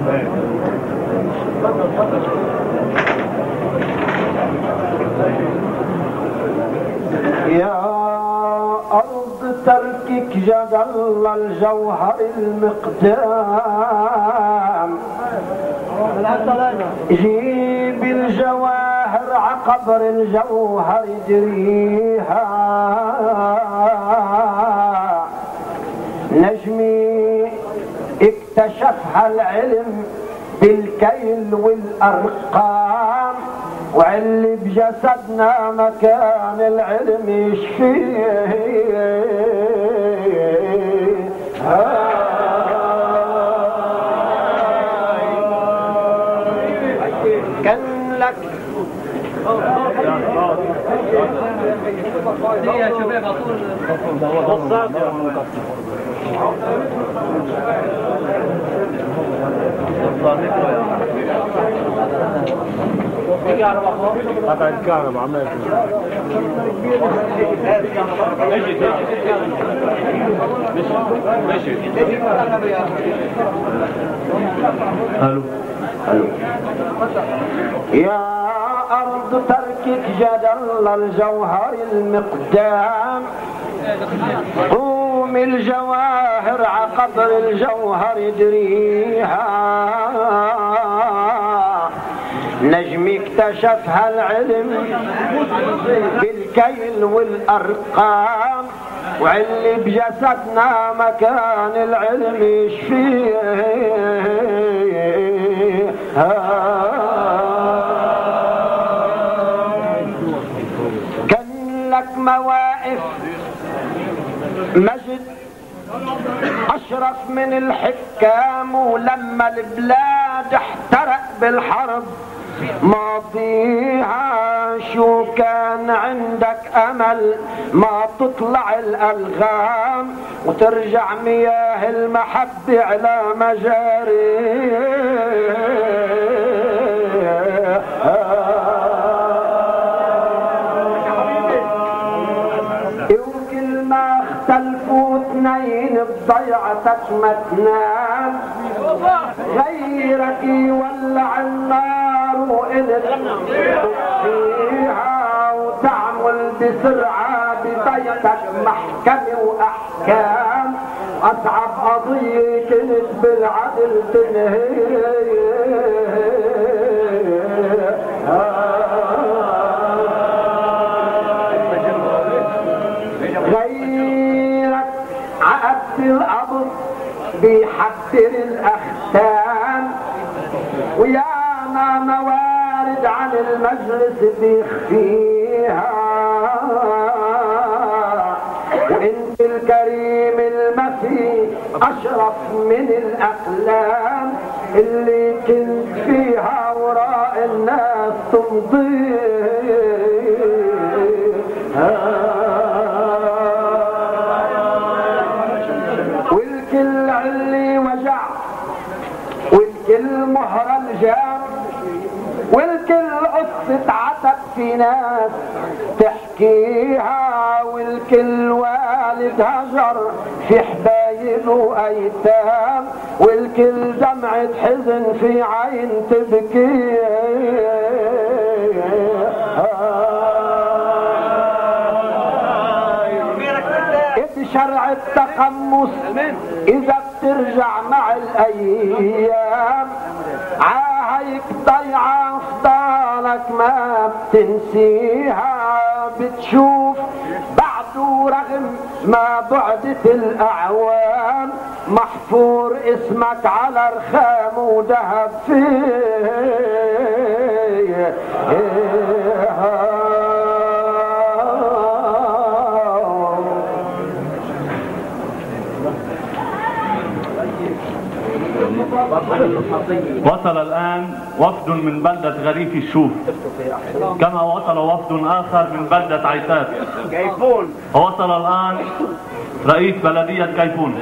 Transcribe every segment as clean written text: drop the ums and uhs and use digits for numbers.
يا أرض تركك جدل الجوهر المقدام، جيب الجواهر عقبر الجوهر جريها، نجمي اكتشفها العلم بالكيل والأرقام، وعلي بجسدنا مكان العلم يشفيه. كان لك يا شباب قطع الكهرباء عمال ماشي. الو يا أرض تركك جدل الجوهر المقدام، قوم الجواهر عقبر الجوهر يدريها، نجمي اكتشفها العلم بالكيل والأرقام، وعلي بجسدنا مكان العلم يشفيه. كان لك مواقف مجد أشرف من الحكام، ولما البلاد احترق بالحرب ماضيها، شو كان عندك أمل ما تطلع الألغام، وترجع مياه المحبة على مجاريها. وكل ما اختلفوا اثنين بضيعتك ما تنام، غيرك يولع النار وإلك فيها، وتعمل بسرعة ببيتك محكمة وأحكام، أصعب قضية كنت بالعدل تنهيها. غيرك عقدت القبض بيحضر الأختام، وياما موارد عن المجلس بيخفيها، وانت الكريم المسيح أشرف من الأقلام، اللي كنت فيها وراء الناس تمضيها. والكل علي وجع، والكل مهرة الجام، والكل قصة عتب في ناس تحكيها، والكل والد هجر في حبايب وأيتام، والكل دمعة حزن في عين تبكيها. شرع التقمص إذا بترجع مع الأيام، عاهيك ضيعة أفضالك ما بتنسيها، بتشوف بعده رغم ما بعدت الأعوام، محفور اسمك على رخام وذهب فيه. وصل الآن وفد من بلدة غريف الشوف، كما وصل وفد آخر من بلدة عيسات كيفون. ووصل الآن رئيس بلدية كيفون.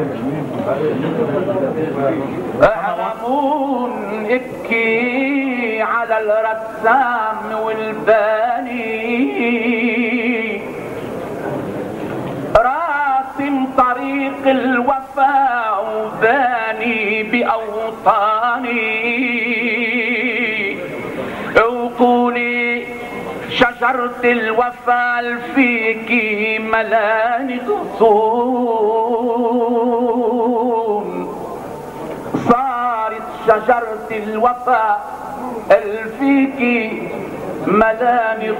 أهرمون ابكي احكي على الرسام والباني راسم طريق الوفاء وباني بأوطاني وقولي شجرة الوفاء فيكي ملاني غصون صارت شجرة الوفاء فيكي ملاني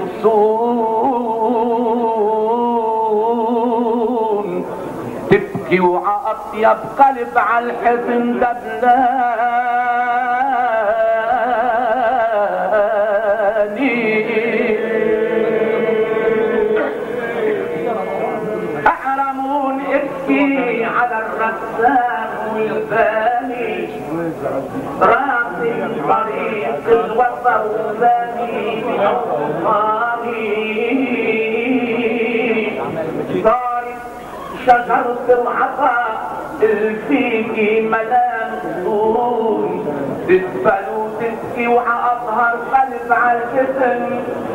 غصون تبكي وعاطية بقلب على الحزن دبلاني أحرمون ابكي على الرسام والباني راسم طريق الوفا وباني بأوطاني صارت شجرة العطاء فيكي ملان غصون تدبل وتبكي وعأظهر قلب على الجسم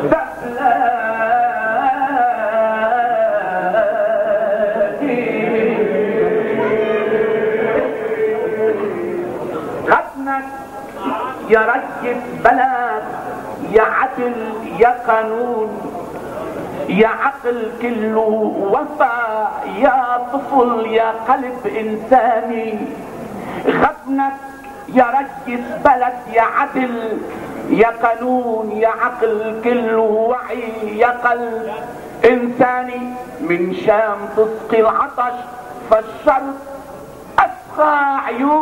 غبنك يا رجل بلد يا عدل يا قانون يا عقل كله وفا يا طفل يا قلب انساني غبنك يا رجل بلد يا عدل يا قانون يا عقل كله وعي يا قلب انساني من شام تسقي العطش فالشرق اسقى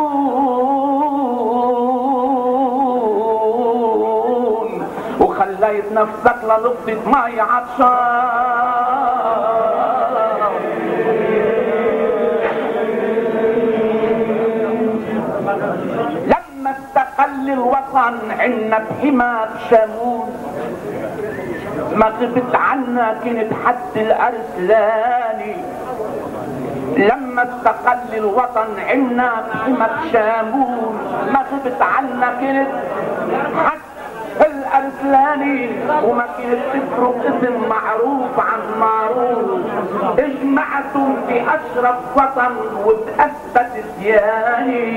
عيون وخليت نفسك لنقطة مي عطشان لما استقل الوطن عنا بحماك شامون ما غبت عنا كنت حد الارسلاني لما استقل الوطن عنا بحماك شامون ما غبت عنا كنت حد الارسلاني وما كنت تفرق اسم معروف عن معروف اجمعتم في اشرف وطن وبأثبت دياني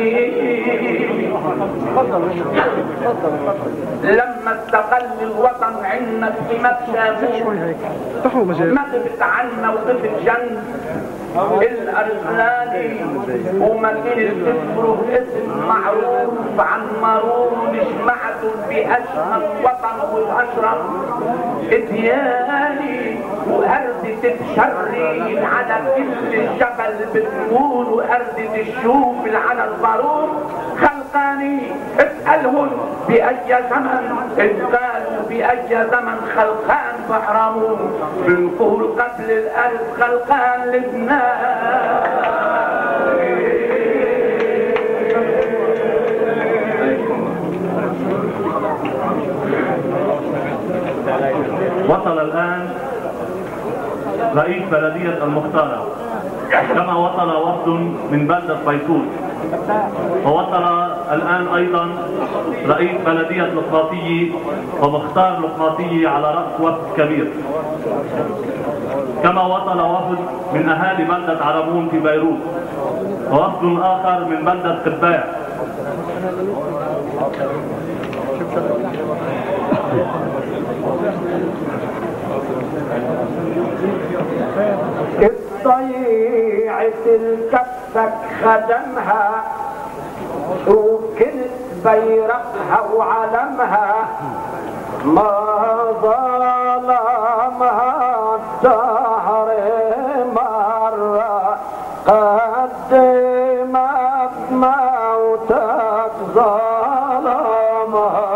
لما استقل الوطن عنا بحماك شامون ما غبت عنا وطفت جن الارسلاني وما كنت تفرق اسم معروف عن معروف اجمعتم في اشرف وطن واشرف ادياني وأردت بشري على كل الجبل بتمون وأردت الشوف على البارود خلقاني اسألهم بأي زمن قالوا بأي زمن خلقان فحرمون بنقول قبل الأرض خلقان لبنان وصل الآن رئيس بلدية المختارة كما وصل وفد من بلدة بيتوت ووصل الآن أيضا رئيس بلدية لقماطية ومختار لقماطية على رأس وفد كبير كما وصل وفد من أهالي بلدة عرمون في بيروت ووفد آخر من بلدة قباع ضيعت الكفك خدمها وكنت بيرقها وعلمها ما ظلمها الدهر مرة قدمت موتك ظلمها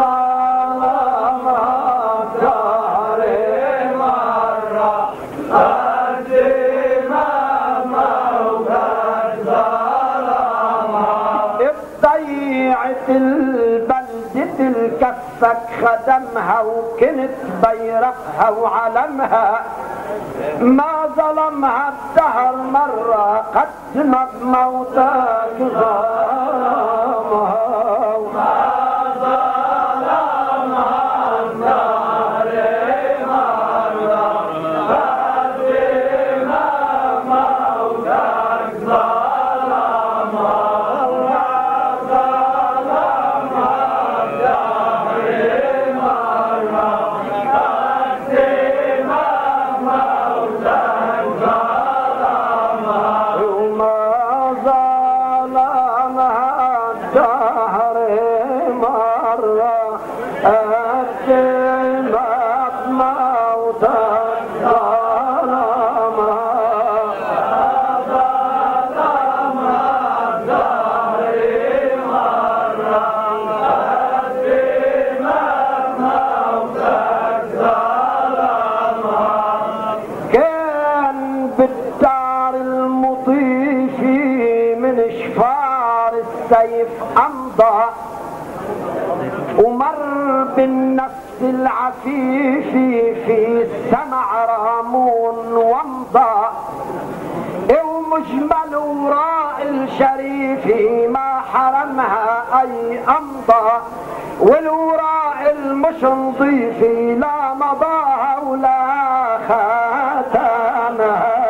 Oh نفسك خدمها وكنت بيرقها وعلمها، ما ظلمها الدهر مرة قد ما بموتك ظلمها. السيف أمضى ومر بالنفس العفيف في السمع رامون وامضى، ومجمل وراء الشريف ما حرمها أي أمضى، والوراء المش نضيف لا مضاها ولا خاتمها.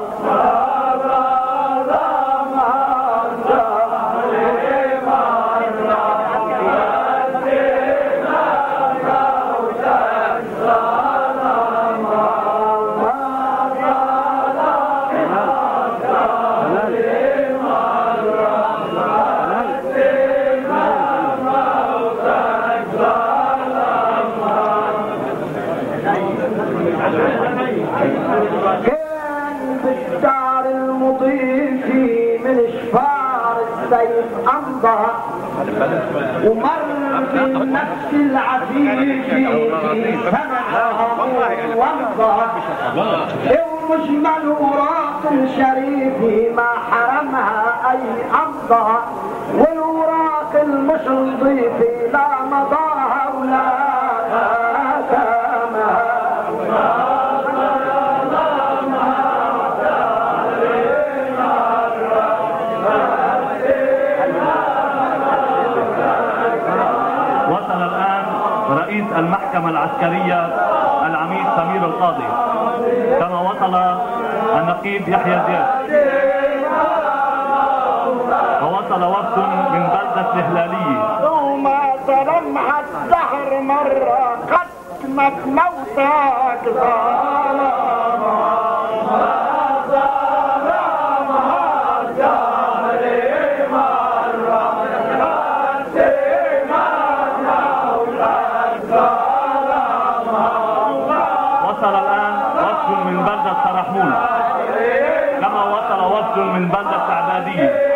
كان بالدار المضيف من شفار السيف أمضى ومر بالنفس العفيف في سمعها وامضى، ومجمل وراق الشريف ما حرمها أي أمضى، والوراق المش نضيف لا مضاها ولا خاتمها. وصل الآن رئيس المحكمة العسكرية العميد سمير القاضي، كما وصل النقيب يحيى زياد، ووصل وفد من بلدة الهلالية. وما ظلمها الدهر مرة قدمت موتك ظلمها. وصل الآن وفد من بلدة سرحمول، كما وصل وفد من بلدة سعدادية.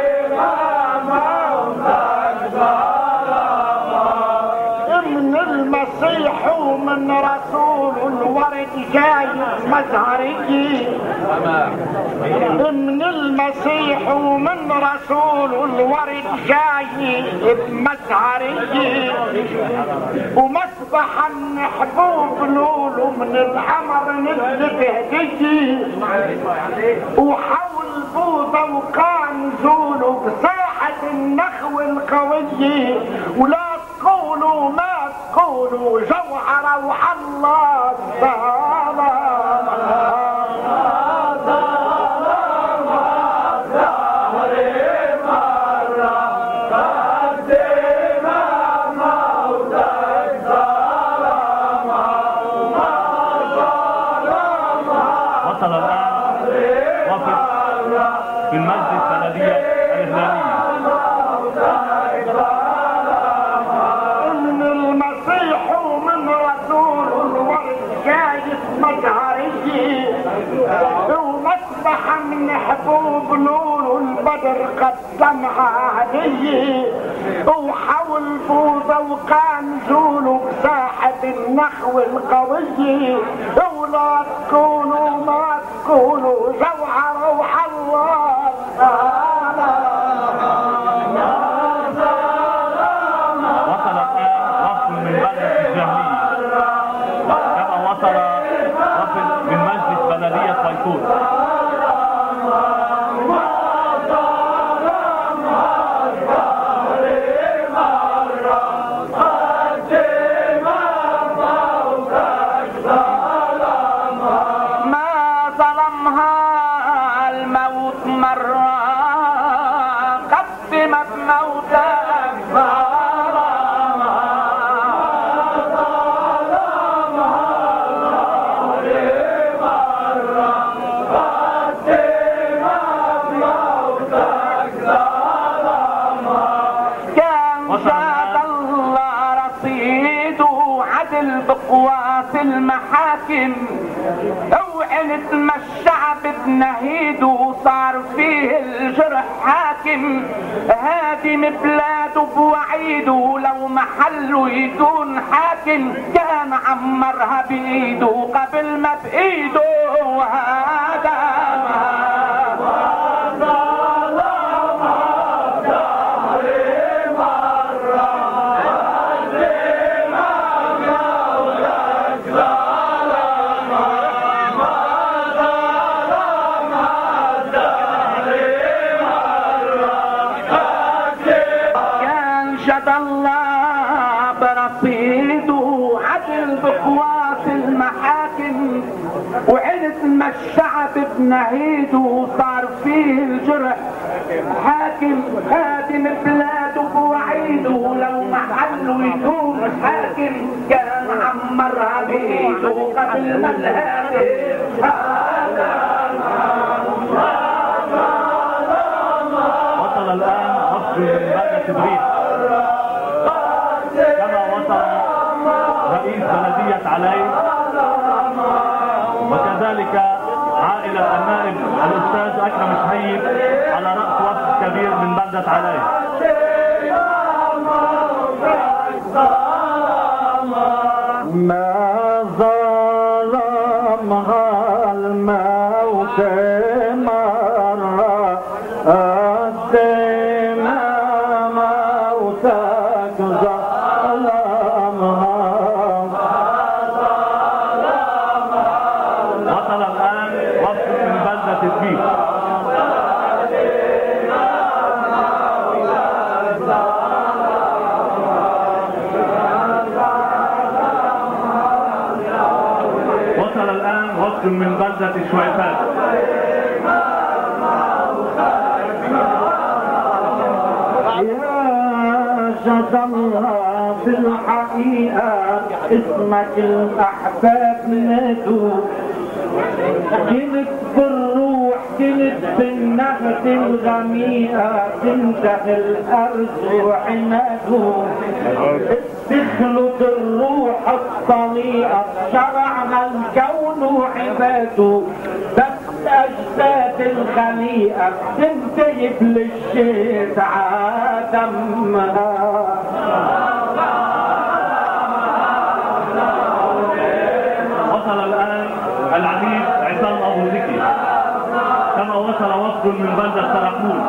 من المسيح ومن رسول الورد جاي مزهري، من المسيح ومن رسول الورد جاي بمزهري، ومسبح حبوب لولو من القمر نزل بهدية، وحول بوضة وكان زولو بساحة النخو القوية، ولا تقولوا ما تقولوا جوهرة وحلا وصل الآن وفد من مجلس البلدية الإهلالية. من المسيح ومن رسول الورد شايف مجهري، ومسبح من حبوب نور البدر قدمها هدية، وحول بوضة وكان زولو بساحة النخو القوية، ولا تكونوا ما تكونوا جوهر وحلا. وصل الآن وفد من بلدة بقواس المحاكم، وعنت ما الشعب بنهيد وصار فيه الجرح حاكم. هادم بلاده بوعيده لو محله يكون حاكم، كان عمرها بايده قبل ما بايده هدمها. الله برصيده عدل بقواس المحاكم، وعنت ما الشعب بنهيده وصار فيه الجرح حاكم. هادم بلاده بوعيده لو محله يكون حاكم، كان عمرها بايده قبل ما الهادم. وصل الان وفد من بلدة تبريد، كما وصل رئيس بلدية علي، وكذلك عائلة النائب الأستاذ أكرم شهيد على رأس وفد كبير من بلدة علي. ما ظلمها الموت مرة من بلدة شويفات. يا شطرها في الحقيقة اسمك الأحباب نادوا، كنت بالروح كنت بالنفس الغميقة، تنتهي الأرض وعناده، تخلط الروح الطليقة شرعها الكون وعباده، بس أجساد الخليقة تنتهي للشيء عدمها. وصل الآن العميد عصام أبو زكي، كما وصل وفد من بلدة سرحول.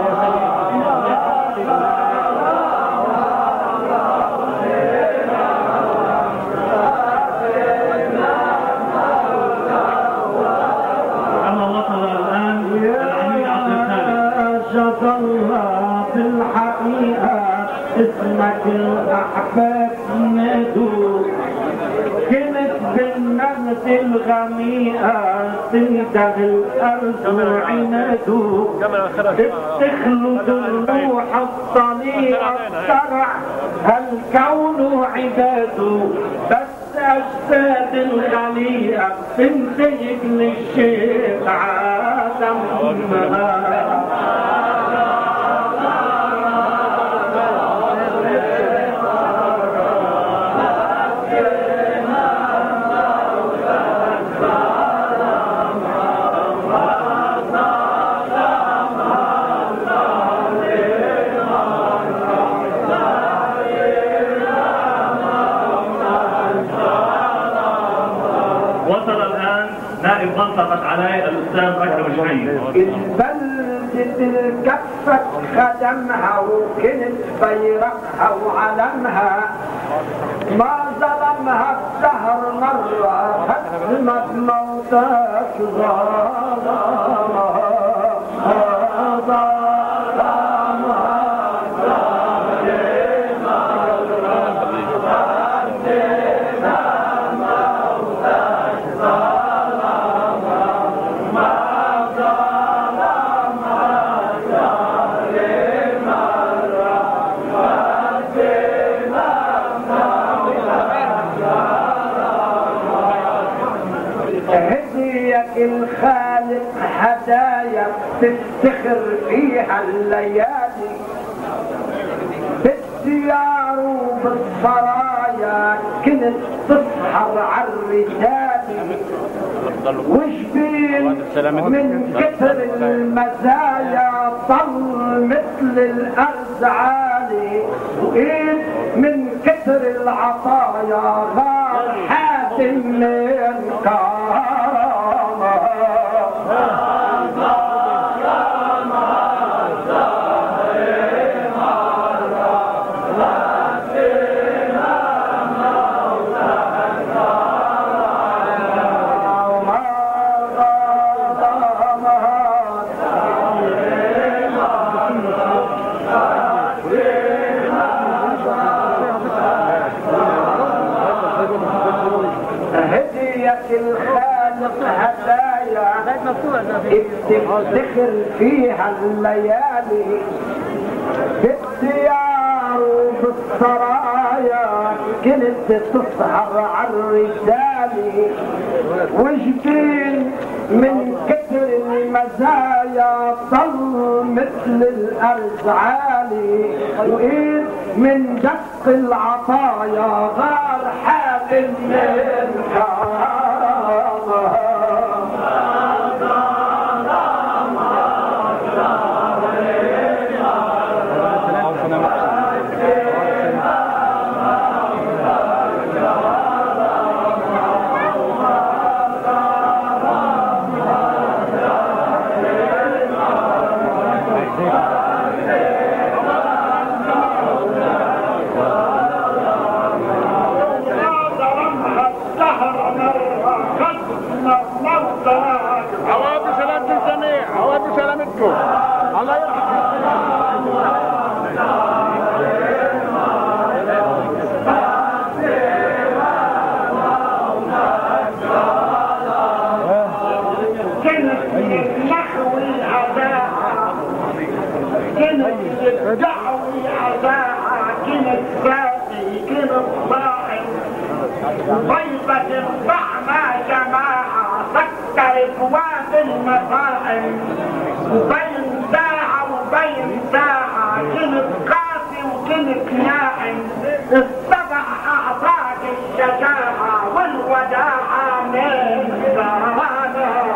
كما وصل الآن العميد عبد الخالق. شط الله في الحقيقة اسمك الأحباب نادوا، كنت بالنفس الغميقة تنتهي الأرض وعناده، تخلط الروح الطليقة الشرع الكون عباده، بس أجساد الخليقة تنتهي للشيء عدمها. وصل الآن نائب منطقة علي الأستاذ أكرم شهيد. البلدة الكفة خدمها وكنت بيرقها وعلمها، ما ظلمها الدهر مرة هدمت موتك ظلمها. هديك الخالق هدايا تفتخر فيها الليالي، بالديار وبالسرايا كنت تسحر عالرجال وجبين من كثر المزايا ضل مثل الأرز عالي وإيد من كثر العطايا غار حاتم من كرامة الخالق هدايا تفتخر فيها الليالي بالديار وبالسرايا كنت تسهر على الرجال وجبين من كثر المزايا ضل مثل الأرز عالي وإيد من دق العطايا غار حاتم من كرامة الله دعوي عزاها كنت ساقي كنت صاحي بيضة الطعمة جماعة سكرت واد المطاعم بين ساعة وبين ساعة كنت قاسي وكنت ناعم السبع أعطاك الشجاعة والوداعة من زمانها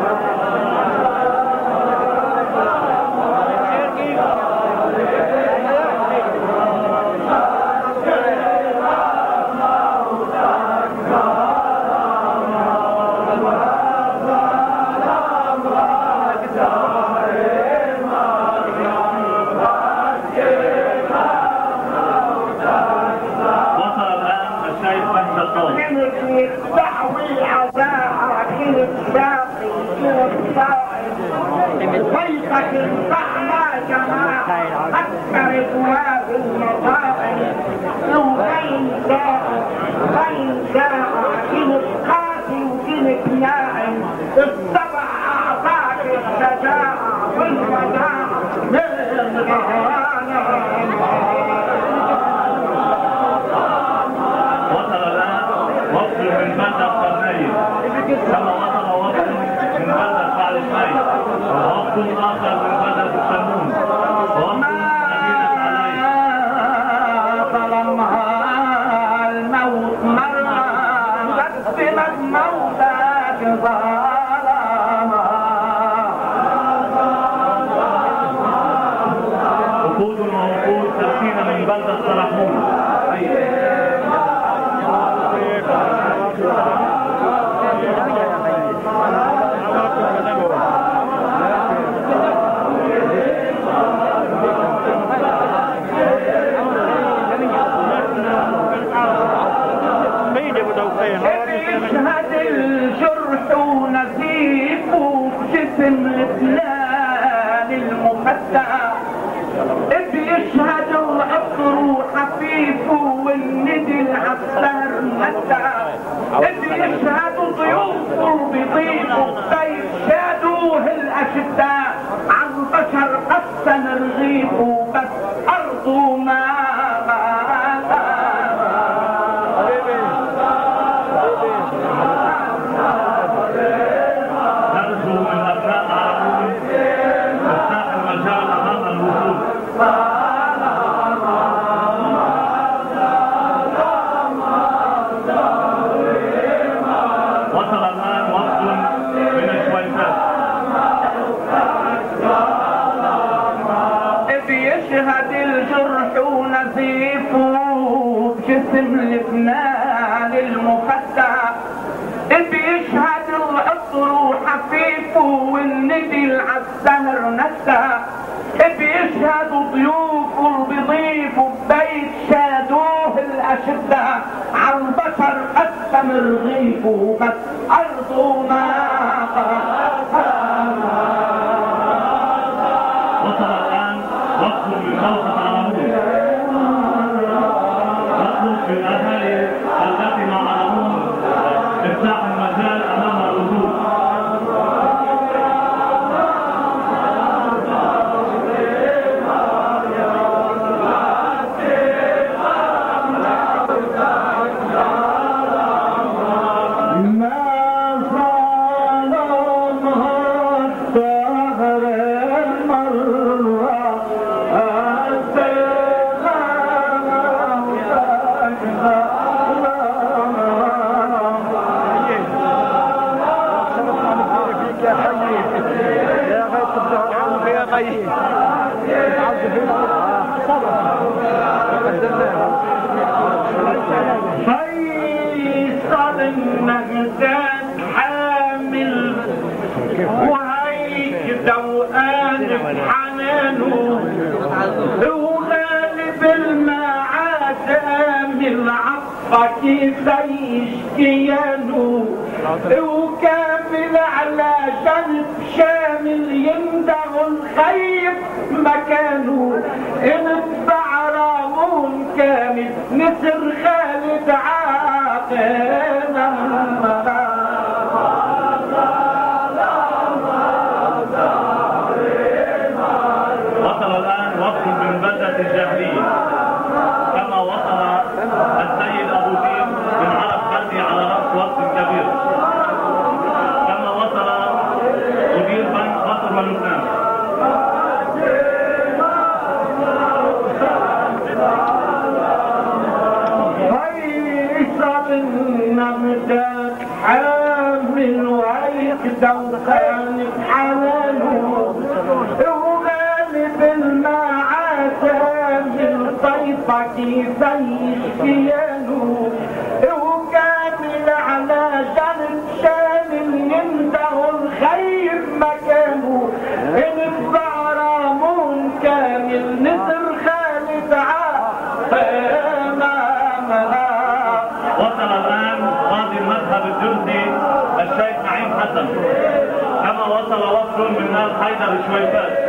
دعوي عزاها كنت ساقي كنت صاحب بيضة الطعمة جماعة سكرت واد المطاعم وبين ساعة كنت قاسي وكنت ناعم السبع أعطاك الشجاعة والوداعة من غرانها من بلدة القرنية كما وصل وصل من بلدة فعل الشيء ووصل آخر من بلدة الشمون ووصل مدينة علي ظلمها الموت مرة قسمت موتك ظلمها وقود ووقود تركين من بلدة سرحمون يشهد الجرح ونزيف وجسم الاثنان المفتح بيشهد العطر وحفيف والندي العسكر متع بيشهد ضيوف بيضيفوا بيشهدوه الاشداء عن بشر قسم الرغيف وبس ارضه ما السهر نسها بيشهدوا ضيوفه اللي بيضيفوا ببيت شادوه الأشدة على البشر قسم رغيفه بس أرضه ما وصل الآن وقت من موقف عرمون نطلب من الأهالي التي مع عرمون افتاح المجال أمام الردود. فيصل النجدات حامل وهيك دوقان بحنانه وغالب المعاد امل عطفك يسيش كيانه وكامل على جنب شامل يندغ الخيب مكانه انتبع رامون كامل نسر خالد عاقنا وصل الآن وقت من بلدة الجاهلية كما وصل السيد أبو دين من عرب حدي على رأس وقت كبير كما وصل مدير بنك مصر ولبنان. فيصل النمدات حامل وهيك دوقان بحنانه وغالب المعاد من طيفك يسيش كيانه وكامل على جنب شامل يندغ الخير مكانه انتبع رامون كامل نسر خالد وصل الآن قاضي المذهب الجندي الشيخ نعيم حسن كما وصل وفد من آل حيدر الشويفات.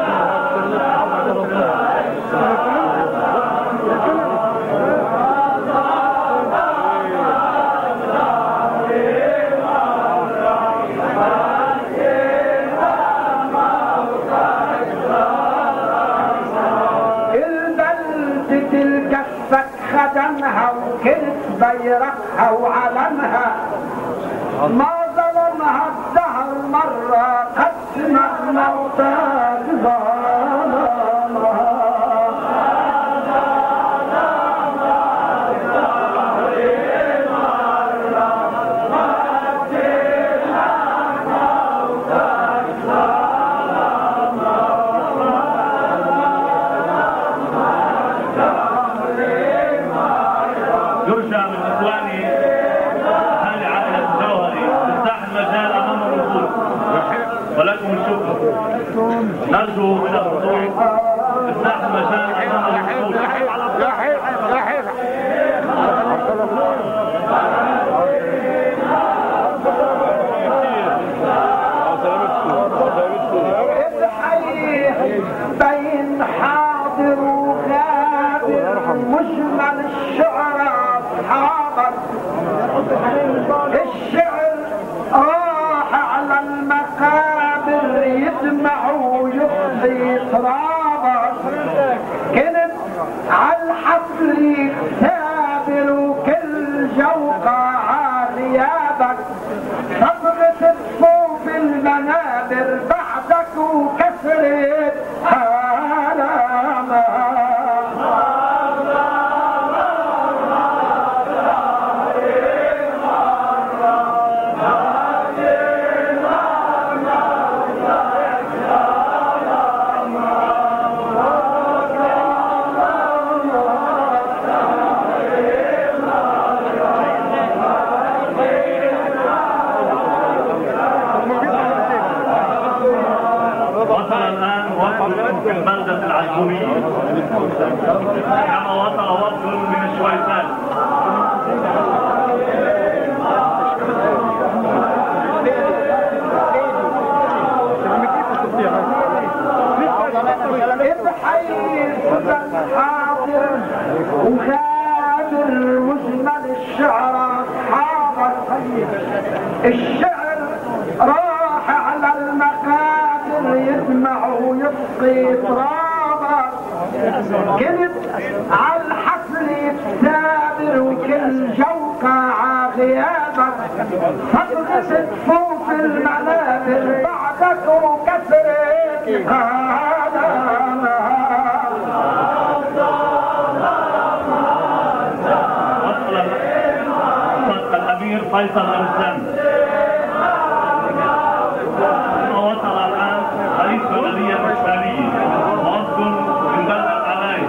خدمها وكلت بيرقها وعلمها ما ظلمها الدهر مرة قسمت موتاك ظلمها ولكم الشكر. نرجو من الحضور افتح المجال امام الحضور. بين حاضر وغابر مجمل الشعراء اصحابك الشعر راح على المقابر يدمع ويخفي ترابك كنت على الحفل سابر وكل جوقة عاليابك صبغة صفوف المنابر بعدك وكسرت الحكومية كما وصل وفد من الشويسات. وخادر مجمل الشعر أصحاب الشعر راح على المقادر يسمع ويسقي ترابه كنت على الحفل يتسابر وكل جوقع غيابك فقدت صفوف المنابر بعدك وكسرت الأمير فيصل الأرسلان ووصل الآن رئيس بلدية الإسلامية ووفد من بلدة علاي.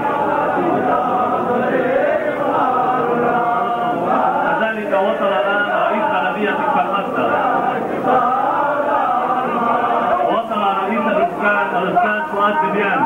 كذلك وصل الآن رئيس بلدية كرمسة. وصل رئيس الإسكان الأستاذ فؤاد دبيان.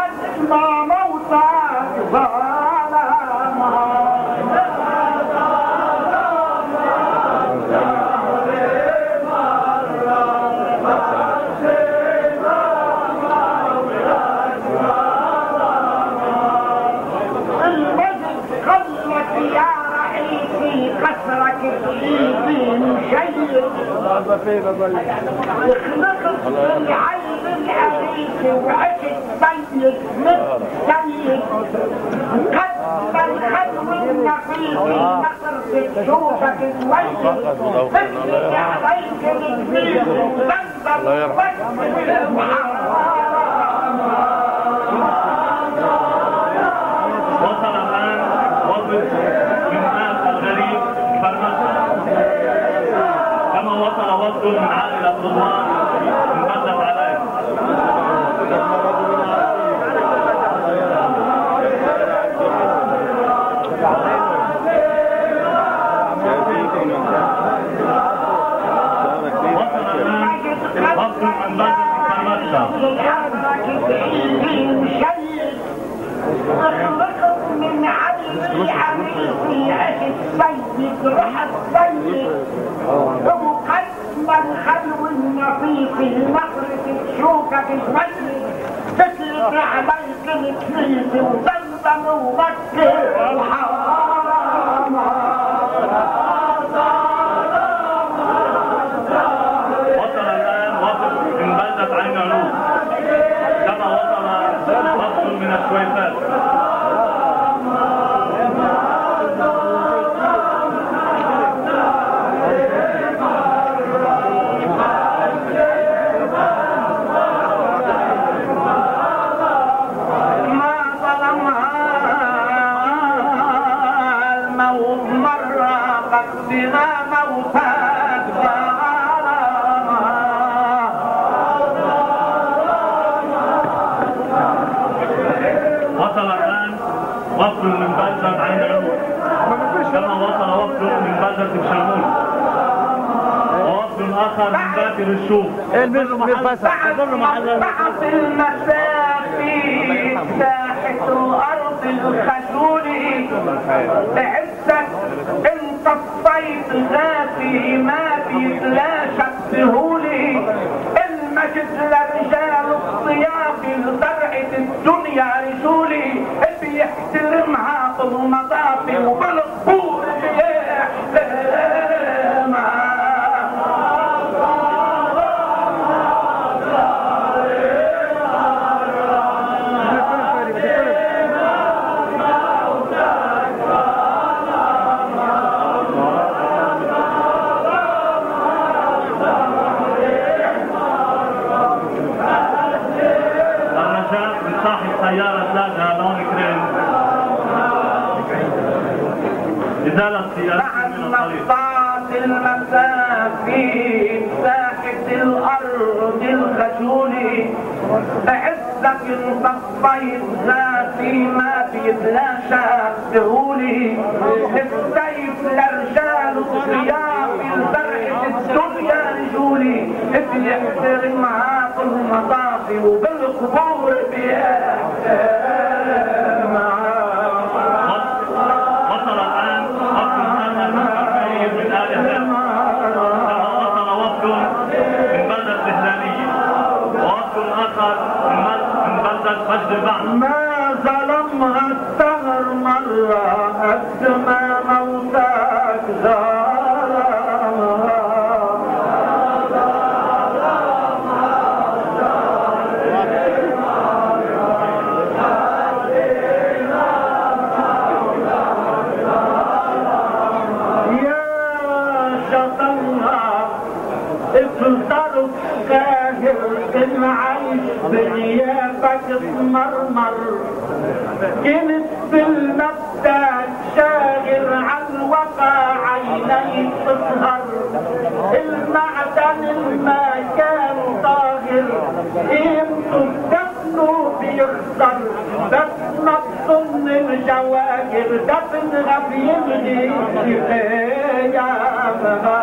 خلقت من عين الحديث وعشت سيد مثل سيد قد الخلو النقيب نصر بشوفك الويل مثلك عليك الكبير وبنزل وصل الآن وفد من آل الغريب فرمسة كما وصل وفد من عائلة رضوان من بلدة علاي. وصل الآن وفد من بلدة خلقت من عين الحديث عشت سيد روح السيد وقسم الخلو النفيس نخرة تشوفك الوجه تسلك عليك الكنيس وزمزم ومكة الحرام. وصل الآن وفد من بلدة عين علوم كما وصل وفد من الشويسات. وصل الآن وفد من بلدة عين علوم كما وصل وفد من بلدة شامون ووفد آخر من باكر الشوف. بعض المسافي ساحة الأرض الخجول عزك انت الصيد غافي ما بيتلاشى بسهولي المجد لرجال الضياف لزرعة الدنيا رجولي بيحترمها بالمضافي وبالقبور بيحترمها. سيارة لاجها لون كريم إزالة سيارة من الطريق. بعد المسافي ساحة الأرض الخجولي عزك انت الصيد ذاتي ما بيتلاشى بسهولي السيف لرجال الضياف لزرعة الدنيا رجولي بيحترم عاقل المطافي وبالقبور بيحترم وصل الآن وفد من آل هلال وصل وفد من بلدة الهلالية ووفد آخر من بلدة مجد البعث. ما ظلمها الدهر مرة قد ما موتك ظلمها. افضلوا كاهر العيش بغيابك تمرمر. كنت بالمبدأ شاغر عن وفا عيني تسهر. المعدن ما كان طاهر قيمته بدفنه بيخسر. بس ما تظن الجواهر دفنها بيلغي غيابها.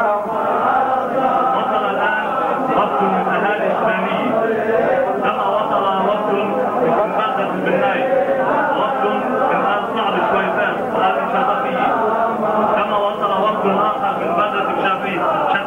وصل الآن وفد من أهالي الإسلامية كما وصل وفد من بلدة البناي ووفد من آل صعب الشويفات وآل الشاطفية كما وصل وفد آخر من بلدة الشافين.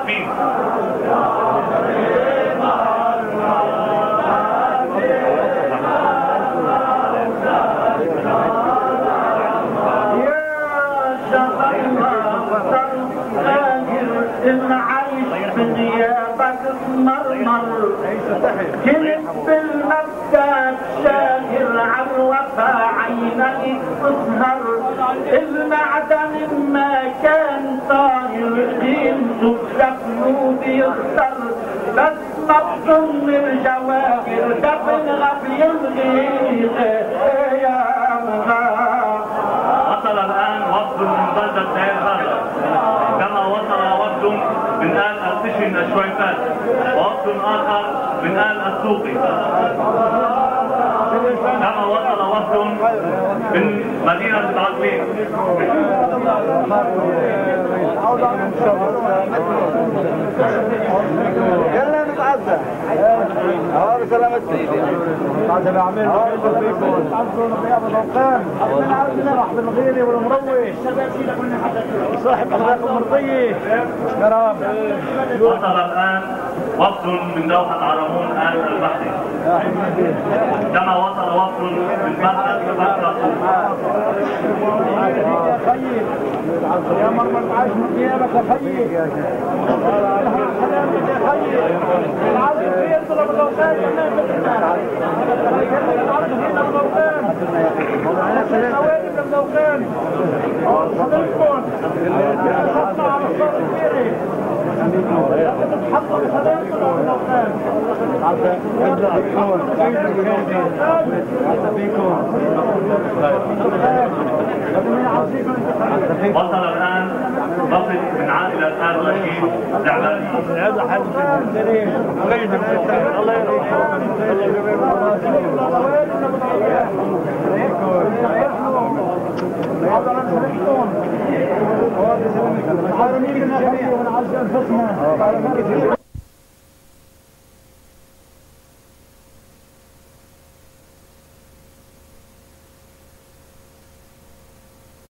العيش بغيابك تمرمر. كنت بالمبدأ شاهر عن وفا عيني تسهر. المعدن ما كان طاهر قيمته بدفنه بيخسر. بس ما تظن الجواهر دفنها بيلغي غيابها. وصل الآن وفد من بلدة دير غرة كما وصل وفد من آل التشن الشويفات ووفد آخر من آل السوقي كما وصل وفد من مدينة العقلين. يلا نتعزى بسلامتك. تعزى بعمل بالغيري والمروي صاحب اخلاق مرضيه كرام. وصل الآن وفد من دوحة عرمون آل البحري كما وصل وفد من بلدة بكرة. يا مرمى عايش من ثيابك يا خيي. العبد في يضرب الاوثان هنا في العبد هنا الاوثان. الحوادث الاوثان. حضرتكم شطنا على الصوت الكبيري. تتحطوا بحضرتكم الاوثان. وصل الآن وفد من عائلة آل رشيد زعلاني. هذا حد الله يرحمه.